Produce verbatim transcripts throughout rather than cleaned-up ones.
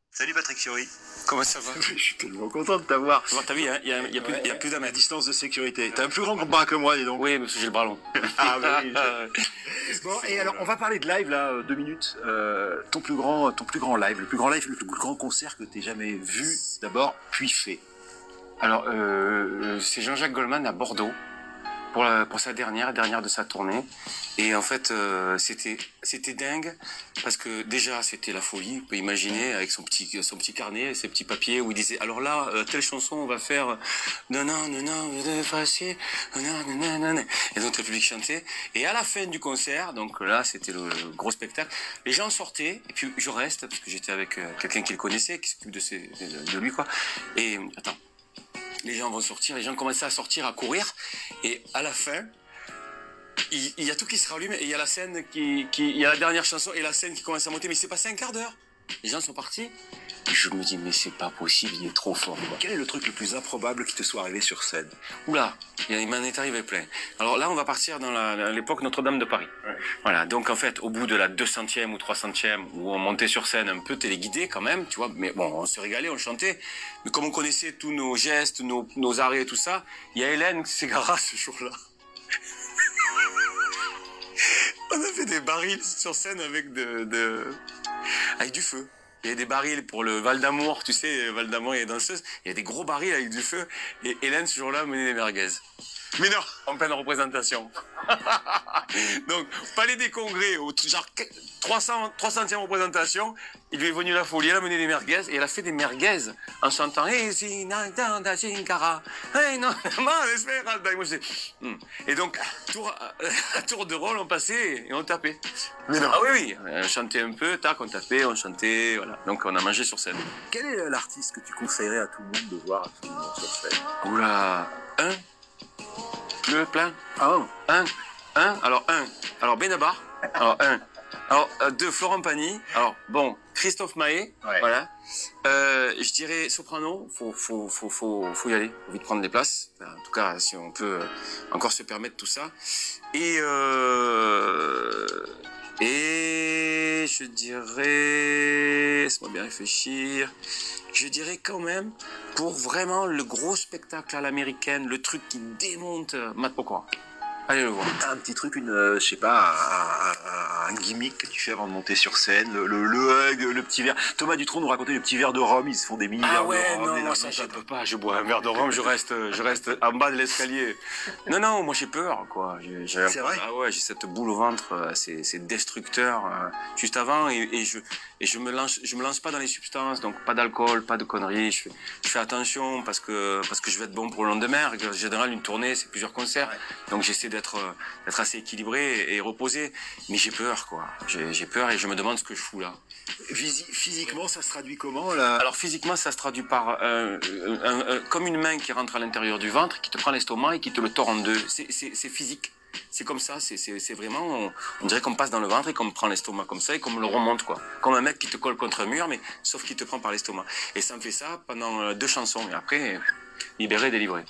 Salut Patrick Fiori. Comment ça va? Je suis tellement content de t'avoir. Bon, t'as vu, il y a, y a plus, y a plus d'un À mètre. distance de sécurité. T'as un plus grand bras que moi, dis donc. Oui, parce que j'ai le bras long. Ah bah oui. je- Bon, et alors on va parler de live là, euh, deux minutes. Euh, ton plus grand, ton plus grand live, le plus grand live, le plus grand concert que t'aies jamais vu d'abord, puis fait. Alors, euh, c'est Jean-Jacques Goldman à Bordeaux pour, la, pour sa dernière, dernière de sa tournée. Et en fait, euh, c'était c'était dingue parce que déjà c'était la folie. On peut imaginer avec son petit son petit carnet, ses petits papiers où il disait alors là euh, telle chanson on va faire non non non non de facile non non non non non et donc le public chantait et à la fin du concert donc là c'était le, le gros spectacle. Les gens sortaient et puis je reste parce que j'étais avec euh, quelqu'un qui le connaissait qui s'occupe de ses de, de lui quoi et attends. Les gens vont sortir, les gens commençaient à sortir, à courir, et à la fin, il, il y a tout qui se rallume, et il y a la scène qui, qui, il y a la dernière chanson, et la scène qui commence à monter, mais c'est passé un quart d'heure. Les gens sont partis, et je me dis, mais c'est pas possible, il est trop fort, quoi. Quel est le truc le plus improbable qui te soit arrivé sur scène? Oula, il m'en est arrivé plein. Alors là, on va partir dans l'époque Notre-Dame de Paris. Ouais. Voilà, donc en fait, au bout de la deux centième ou trois centième, où on montait sur scène un peu téléguidé quand même, tu vois, mais bon, on se régalait, on chantait. Mais comme on connaissait tous nos gestes, nos, nos arrêts et tout ça, il y a Hélène Ségara ce jour-là. On a fait des barils sur scène avec, de, de... avec du feu. Il y a des barils pour le Val d'Amour, tu sais, Val d'Amour, il y a des danseuses. Il y a des gros barils avec du feu. Et Hélène, ce jour-là, menait des merguez. Mais non, en pleine représentation. Donc, Palais des Congrès, au, genre trois cents, trois centième représentation, il lui est venu la folie, elle a mené des merguez, et elle a fait des merguez en chantant hey, si, na, da, da, jinkara, hey, non, ma, Esmeralda. Et moi, je dis, hmm. Et donc, tour, à tour de rôle, on passait et on tapait. Mais non. Ah oui, oui, on chantait un peu, tac, on tapait, on chantait, voilà. Donc, on a mangé sur scène. Quel est l'artiste que tu conseillerais à tout le monde de voir absolument sur scène? Oula, un, le plein. Ah, Un, un, alors un, alors Benabar, alors un, alors euh, deux, Florent Pagny, alors bon, Christophe Maé, Ouais. voilà, euh, je dirais soprano, faut, faut, faut, faut, faut y aller, faut vite prendre des places, enfin, en tout cas, si on peut euh, encore se permettre tout ça, et euh, et je dirais, laisse-moi bien réfléchir, je dirais quand même, pour vraiment le gros spectacle à l'américaine, le truc qui démonte euh, Matt Pokora. Allez le voir. t'as un petit truc, une, euh, je sais pas, un, un- un gimmick que tu fais avant de monter sur scène, le, le, le hug, le petit verre. Thomas Dutronc nous racontait le petit verre de rhum, ils se font des mini Ah verres ouais, de rhum. non, des moi nains, ça je ça, peux pas, je bois un verre de rhum, je reste, je reste en bas de l'escalier. Non, non, moi j'ai peur, quoi. J'ai- j'ai- C'est vrai? Ah ouais, j'ai cette boule au ventre, euh, c'est c'est destructeur. euh, Juste avant, et, et je et je me lance, je me lance pas dans les substances, donc pas d'alcool, pas de conneries. Je fais, je fais attention parce que parce que je vais être bon pour le lendemain. En général, une tournée, c'est plusieurs concerts, donc j'essaie d'être euh, d'être assez équilibré et, et reposé. Mais j'ai peur, quoi. J'ai j'ai peur et je me demande ce que je fous là. Visi- Physiquement, ça se traduit comment là? Alors physiquement, ça se traduit par euh, un- un- comme une main qui rentre à l'intérieur du ventre, qui te prend l'estomac et qui te le tord en deux. C'est- C'est c'est physique. C'est comme ça, c'est c'est- c'est vraiment, on, on dirait qu'on passe dans le ventre et qu'on prend l'estomac comme ça et qu'on me le remonte, quoi. Comme un mec qui te colle contre un mur, mais sauf qu'il te prend par l'estomac. Et ça me fait ça pendant euh, deux chansons. Et après, libéré, délivré.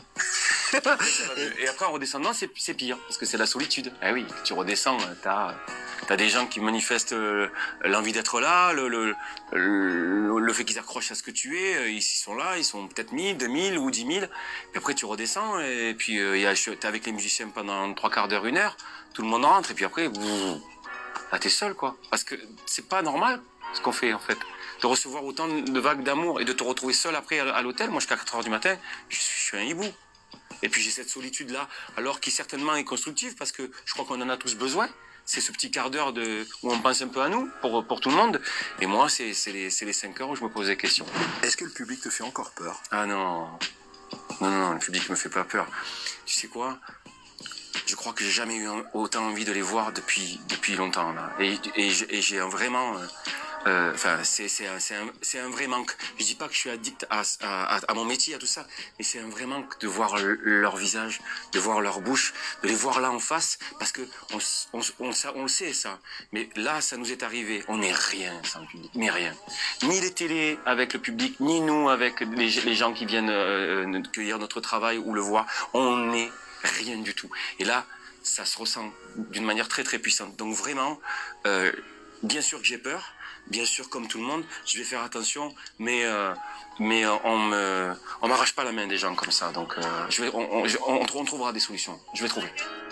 Et après, en redescendant, c'est c'est pire, parce que c'est la solitude. Eh oui, tu redescends, t'as as des gens qui manifestent euh, l'envie d'être là, le, le, le, le fait qu'ils accrochent à ce que tu es, euh, ils sont là, ils sont peut-être mille, deux mille ou dix mille. Puis après, tu redescends, et puis euh, il y a- je- t'es avec les musiciens pendant trois quarts d'heure, une heure, tout le monde rentre, et puis après, bouh, là, t'es seul, quoi. Parce que c'est pas normal, ce qu'on fait, en fait. De recevoir autant de vagues d'amour et de te retrouver seul après à à l'hôtel. Moi, jusqu'à quatre heures du matin, je suis, je suis un hibou. Et puis j'ai cette solitude-là, alors qui certainement est constructive, parce que je crois qu'on en a tous besoin. C'est ce petit quart d'heure de où on pense un peu à nous, pour, pour tout le monde. Et moi, c'est c'est les, c'est les cinq heures où je me pose des questions. Est-ce que le public te fait encore peur? Ah non, non, non, le public me fait pas peur. Tu sais quoi? Je crois que j'ai jamais eu autant envie de les voir depuis depuis longtemps là. Et, et, j'ai- et j'ai un vraiment, euh, euh, enfin c'est c'est un, c'est un c'est un vrai manque. Je dis pas que je suis addict à à, à mon métier, à tout ça, mais c'est un vrai manque de voir le- leur visage, de voir leur bouche, de les voir là en face, parce que on s- on s- on, ça, on le sait ça. Mais là, ça nous est arrivé. On n'est rien sans le public, mais rien. Ni les télés avec le public, ni nous avec les, les gens qui viennent euh, cueillir notre travail ou le voir. On n'est rien du tout. Et là, ça se ressent d'une manière très très puissante. Donc vraiment, euh, bien sûr que j'ai peur, bien sûr, comme tout le monde, je vais faire attention, mais, euh, mais euh, on me, on m'arrache pas la main des gens comme ça. Donc, euh, je vais, on, on, on, on trouvera des solutions. Je vais trouver.